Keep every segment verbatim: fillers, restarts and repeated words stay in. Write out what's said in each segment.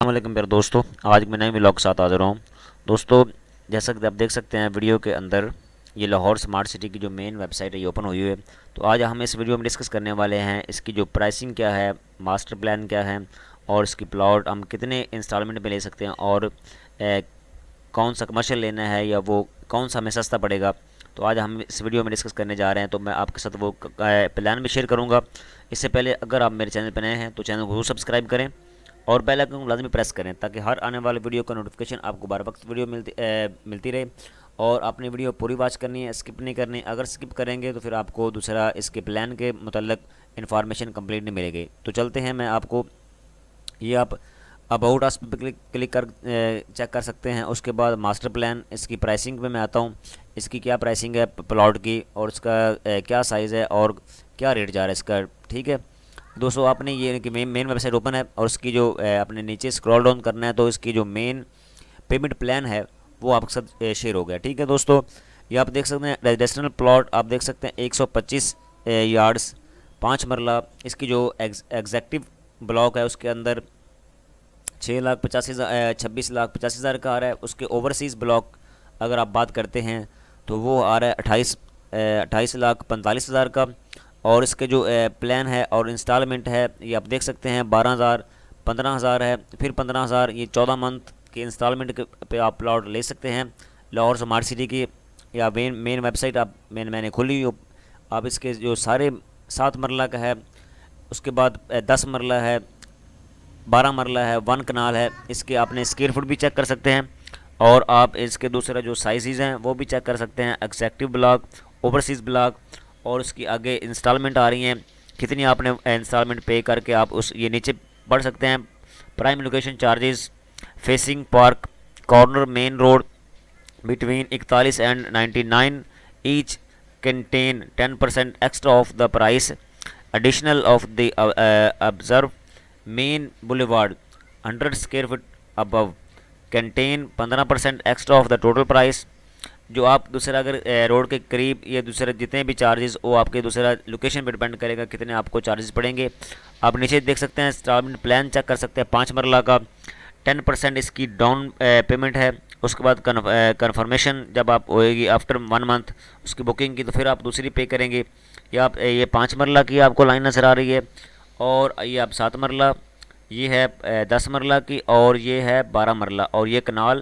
वालेकुम प्यारे दोस्तों, आज मैं नए व्लॉग के साथ हाजिर हूँ। दोस्तों, जैसा कि आप देख सकते हैं वीडियो के अंदर, ये लाहौर स्मार्ट सिटी की जो मेन वेबसाइट है ये ओपन हुई है। तो आज हम इस वीडियो में डिस्कस करने वाले हैं इसकी जो प्राइसिंग क्या है, मास्टर प्लान क्या है और इसकी प्लॉट हम कितने इंस्टॉलमेंट में ले सकते हैं और ए, कौन सा कमर्शियल लेना है या वो कौन सा हमें सस्ता पड़ेगा। तो आज हम इस वीडियो में डिस्कस करने जा रहे हैं। तो मैं आपके साथ वो प्लान भी शेयर करूँगा। इससे पहले अगर आप मेरे चैनल पर नए हैं तो चैनल को जरूर सब्सक्राइब करें और बेल आइकन को लाजमी प्रेस करें ताकि हर आने वाले वीडियो का नोटिफिकेशन आपको बार वक्त वीडियो मिलती ए, मिलती रहे। और आपने वीडियो पूरी वॉच करनी है, स्किप नहीं करनी। अगर स्किप करेंगे तो फिर आपको दूसरा इसके प्लान के मतलब इन्फॉर्मेशन कंप्लीट नहीं मिलेगी। तो चलते हैं, मैं आपको ये आप अबाउट अस पे क्लिक क्लिक कर चेक कर सकते हैं। उसके बाद मास्टर प्लान, इसकी प्राइसिंग पे मैं आता हूँ, इसकी क्या प्राइसिंग है प्लॉट की और इसका ए, क्या साइज़ है और क्या रेट जा रहा है इसका। ठीक है दोस्तों, आपने ये कि मेन मेन वेबसाइट ओपन है और इसकी जो अपने नीचे स्क्रॉल डाउन करना है तो इसकी जो मेन पेमेंट प्लान है वो आपके साथ शेयर हो गया। ठीक है दोस्तों, ये आप देख सकते हैं रेजिडेंशियल प्लॉट, आप देख सकते हैं एक सौ पच्चीस यार्ड्स पाँच मरला। इसकी जो एग्जैक्टिव ब्लॉक है उसके अंदर छः लाख पचासी हज़ार छब्बीस लाख पचासी हज़ार का आ रहा है। उसके ओवरसीज़ ब्लॉक अगर आप बात करते हैं तो वो आ रहा है अट्ठाईस अट्ठाईस लाख पैंतालीस हज़ार का। और इसके जो प्लान है और इंस्टॉलमेंट है ये आप देख सकते हैं बारह हज़ार पंद्रह हज़ार है, फिर पंद्रह हज़ार, ये चौदह मंथ के इंस्टॉलमेंट के पे आप प्लॉट ले सकते हैं लाहौर स्मार्ट सिटी की या मेन मेन वेबसाइट आप मैंने मैंने खोली हो। आप इसके जो सारे सात मरला का है, उसके बाद दस मरला है, बारह मरला है, वन कनाल है, इसके आपने स्क्वायर फुट भी चेक कर सकते हैं। और आप इसके दूसरा जो साइज़ हैं वो भी चेक कर सकते हैं, एग्जैक्टिव ब्लॉक, ओवरसीज़ ब्लॉक और उसकी आगे इंस्टॉलमेंट आ रही हैं कितनी आपने इंस्टॉलमेंट पे करके आप उस ये नीचे पढ़ सकते हैं। Prime location charges, facing park, corner main road between इकतालीस and ninety nine each contain ten percent extra of the price additional of the observe main boulevard hundred square foot above contain पंद्रह percent extra of the total price. जो आप दूसरा अगर road के करीब या दूसरे जितने भी चार्जेस वो आपके दूसरा लोकेशन पर डिपेंड करेगा कितने आपको चार्जेस पड़ेंगे। आप नीचे देख सकते हैं इंस्टॉलमेंट प्लान चेक कर सकते हैं पाँच मरला का, टेन परसेंट इसकी डाउन पेमेंट है। उसके बाद कन्फर्मेशन जब आप होएगी आफ्टर वन मंथ उसकी बुकिंग की तो फिर आप दूसरी पे करेंगे। या आप ये पाँच मरला की आपको लाइन नज़र आ रही है और ये आप सात मरला, ये है दस मरला की और ये है बारह मरला और ये कनाल,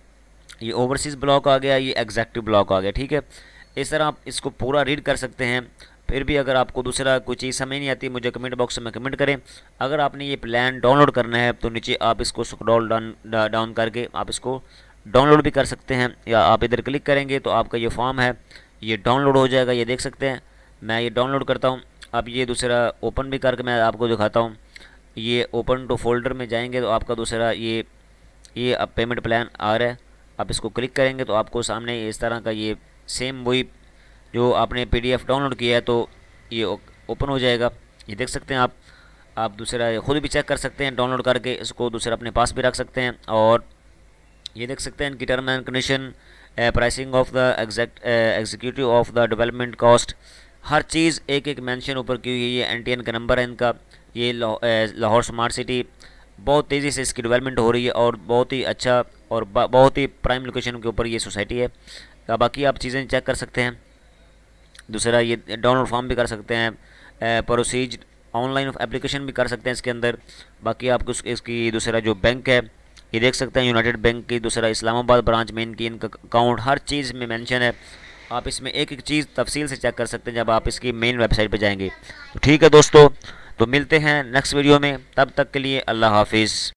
ये ओवरसीज़ ब्लॉक आ गया, ये एग्जैक्टिव ब्लॉक आ गया। ठीक है, इस तरह आप इसको पूरा रीड कर सकते हैं। फिर भी अगर आपको दूसरा कोई चीज़ समझ नहीं आती मुझे कमेंट बॉक्स में कमेंट करें। अगर आपने ये प्लान डाउनलोड करना है तो नीचे आप इसको स्क्रॉल डाउन डाउन करके आप इसको डाउनलोड भी कर सकते हैं या आप इधर क्लिक करेंगे तो आपका ये फॉर्म है ये डाउनलोड हो जाएगा। ये देख सकते हैं, मैं ये डाउनलोड करता हूँ। अब ये दूसरा ओपन भी करके मैं आपको दिखाता हूँ। ये ओपन टू फोल्डर में जाएंगे तो आपका दूसरा ये ये अब पेमेंट प्लान आ रहा है। आप इसको क्लिक करेंगे तो आपको सामने इस तरह का ये सेम वही जो आपने पीडीएफ डाउनलोड किया है तो ये ओपन हो जाएगा। ये देख सकते हैं आप आप दूसरा ख़ुद भी चेक कर सकते हैं डाउनलोड करके, इसको दूसरा अपने पास भी रख सकते हैं। और ये देख सकते हैं इनकी term and condition, pricing of the exact executive of the development cost, हर चीज़ एक एक मेंशन ऊपर की हुई है। एन टी एन का नंबर है इनका। ये लाहौर स्मार्ट सिटी बहुत तेज़ी से इसकी डेवलपमेंट हो रही है और बहुत ही अच्छा और बहुत ही प्राइम लोकेशन के ऊपर ये सोसाइटी है। बाकी आप चीज़ें चेक कर सकते हैं। दूसरा ये डाउनलोड फॉर्म भी कर सकते हैं, प्रोसीज ऑनलाइन एप्लीकेशन भी कर सकते हैं इसके अंदर। बाकी आपको इसकी दूसरा जो बैंक है ये देख सकते हैं यूनाइटेड बैंक की, दूसरा इस्लामाबाद ब्रांच में इनकी इनका अकाउंट हर चीज़ में मेंशन है। आप इसमें एक एक चीज़ तफसील से चेक कर सकते हैं जब आप इसकी मेन वेबसाइट पर जाएंगे। तो ठीक है दोस्तों, तो मिलते हैं नेक्स्ट वीडियो में, तब तक के लिए अल्लाह हाफिज़।